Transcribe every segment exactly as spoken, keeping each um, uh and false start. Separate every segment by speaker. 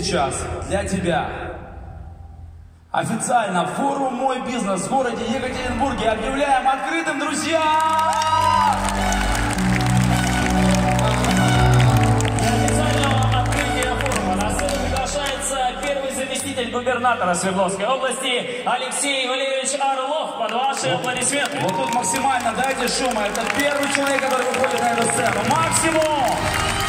Speaker 1: сейчас для тебя официально форум «Мой бизнес» в городе Екатеринбурге объявляем открытым, друзья!
Speaker 2: Для официального открытия форума на сцену приглашается первый заместитель губернатора Свердловской области Алексей Валерьевич Орлов. Под ваши аплодисменты.
Speaker 1: Вот тут максимально дайте шума. Это первый человек, который выходит на эту сцену. Максимум!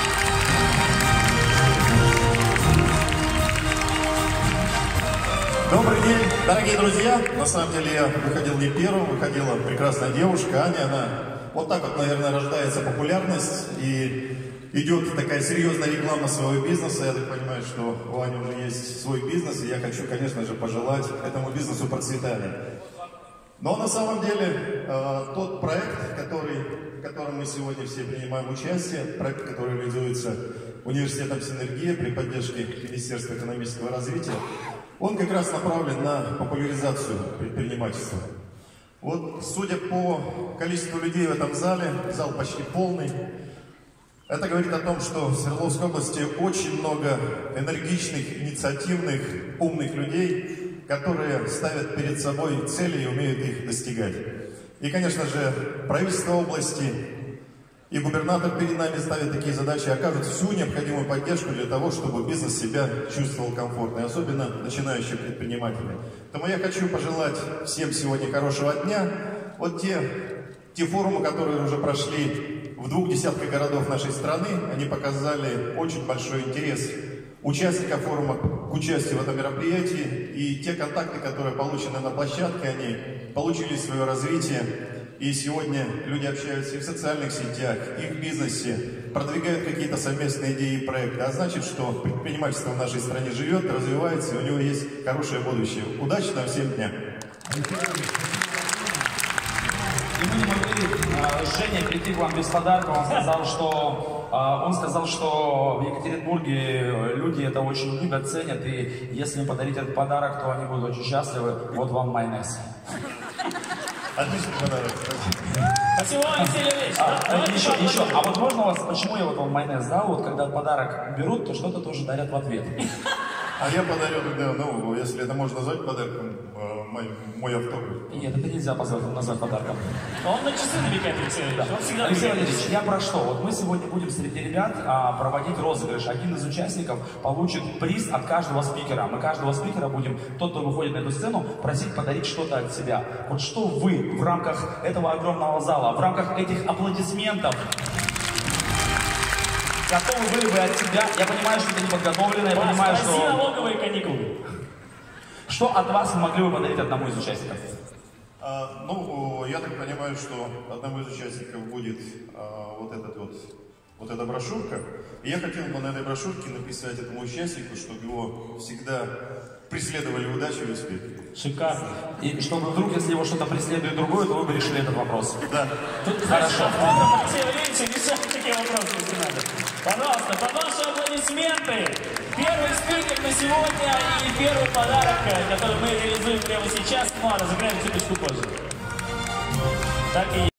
Speaker 3: Добрый день, дорогие друзья. На самом деле я выходил не первым, выходила прекрасная девушка Аня. Она вот так вот, наверное, рождается популярность и идет такая серьезная реклама своего бизнеса. Я так понимаю, что у Ани уже есть свой бизнес, и я хочу, конечно же, пожелать этому бизнесу процветания. Но на самом деле э, тот проект, который, в котором мы сегодня все принимаем участие, проект, который реализуется университетом «Синергия» при поддержке Министерства экономического развития, он как раз направлен на популяризацию предпринимательства. Вот, судя по количеству людей в этом зале, зал почти полный, это говорит о том, что в Свердловской области очень много энергичных, инициативных, умных людей, которые ставят перед собой цели и умеют их достигать. И, конечно же, правительство области и губернатор перед нами ставит такие задачи, окажут всю необходимую поддержку для того, чтобы бизнес себя чувствовал комфортно, и особенно начинающие предприниматели. Поэтому я хочу пожелать всем сегодня хорошего дня. Вот те, те форумы, которые уже прошли в двух десятках городов нашей страны, они показали очень большой интерес участников форума к участию в этом мероприятии, и те контакты, которые получены на площадке, они получили свое развитие. И сегодня люди общаются и в социальных сетях, и в бизнесе, продвигают какие-то совместные идеи и проекты. А значит, что предпринимательство в нашей стране живет, развивается, и у него есть хорошее будущее. Удачного всем дня!
Speaker 1: И мы не могли с Женей прийти к вам без подарка. Он сказал, что, он сказал, что в Екатеринбурге люди это очень любят, ценят. И если им подарить этот подарок, то они будут очень счастливы. Вот вам майонез.
Speaker 3: Отличный подарок.
Speaker 2: Спасибо, Алексей Леонидович.
Speaker 1: А,
Speaker 2: Да,
Speaker 1: еще, еще. А вот можно у вас, почему я вот вам майонез дал? Вот когда подарок берут, то что-то тоже дарят в ответ.
Speaker 3: А я подарю тогда, ну, если это можно назвать подарком, мой, мой автограф.
Speaker 1: Нет, это нельзя назвать подарком.
Speaker 2: Он на часы намекает, Алексей Валерьевич. Он всегда
Speaker 1: Алексей
Speaker 2: намекает.
Speaker 1: Валерьевич, я про что? Вот мы сегодня будем среди ребят а, проводить розыгрыш. Один из участников получит приз от каждого спикера. Мы каждого спикера будем, тот, кто выходит на эту сцену, просить подарить что-то от себя. Вот что вы в рамках этого огромного зала, в рамках этих аплодисментов готовы были бы от себя? Я понимаю, что это не подготовлено, я
Speaker 2: Вас,
Speaker 1: понимаю,
Speaker 2: спроси
Speaker 1: что...
Speaker 2: налоговые каникулы.
Speaker 1: Что от вас вы могли бы подарить одному из участников?
Speaker 3: А, ну, я так понимаю, что одному из участников будет а, вот этот вот, вот эта брошюрка. И я хотел бы на этой брошюрке написать этому участнику, чтобы его всегда преследовали удачи и успех.
Speaker 2: Шикарно.
Speaker 1: И чтобы вдруг, если его что-то преследует другое, то вы бы решили этот вопрос.
Speaker 3: Да.
Speaker 2: Тут,
Speaker 1: Хорошо.
Speaker 2: автограф Алексея Валерьевича решает такие вопросы, если надо. Пожалуйста, под ваши аплодисменты. Первый спикер на сегодня и первый подарок, который мы реализуем прямо сейчас. Ну а разыграем чуточку позже. Так и